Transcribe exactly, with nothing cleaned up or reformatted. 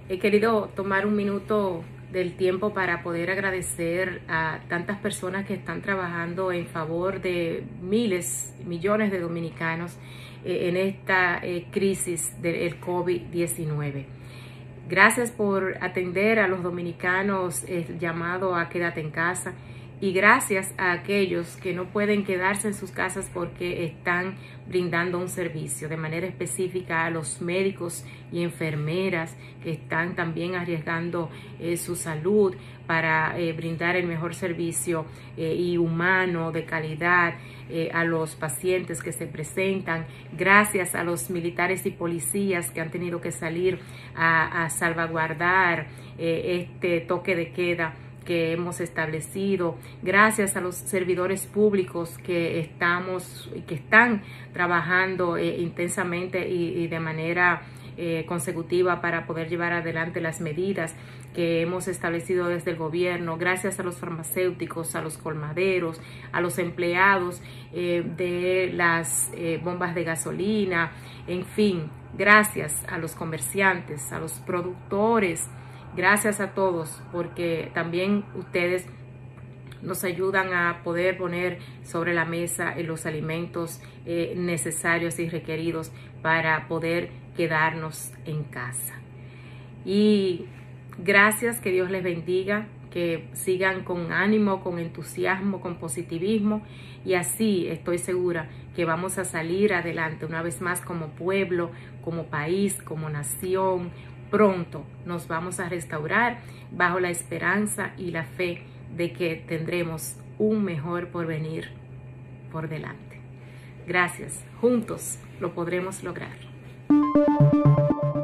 He querido tomar un minuto del tiempo para poder agradecer a tantas personas que están trabajando en favor de miles, millones de dominicanos eh, en esta eh, crisis del COVID diecinueve. Gracias por atender a los dominicanos el llamado a quédate en casa, y gracias a aquellos que no pueden quedarse en sus casas porque están brindando un servicio, de manera específica a los médicos y enfermeras que están también arriesgando eh, su salud para eh, brindar el mejor servicio eh, y humano de calidad eh, a los pacientes que se presentan. Gracias a los militares y policías que han tenido que salir a, a salvaguardar eh, este toque de queda que hemos establecido. Gracias a los servidores públicos que estamos y que están trabajando eh, intensamente y, y de manera eh, consecutiva para poder llevar adelante las medidas que hemos establecido desde el gobierno. Gracias a los farmacéuticos, a los colmaderos, a los empleados eh, de las eh, bombas de gasolina, en fin, gracias a los comerciantes, a los productores. Gracias a todos, porque también ustedes nos ayudan a poder poner sobre la mesa los alimentos eh, necesarios y requeridos para poder quedarnos en casa. Y gracias, que Dios les bendiga, que sigan con ánimo, con entusiasmo, con positivismo, y así estoy segura que vamos a salir adelante una vez más como pueblo, como país, como nación. Pronto nos vamos a restaurar bajo la esperanza y la fe de que tendremos un mejor porvenir por delante. Gracias. Juntos lo podremos lograr.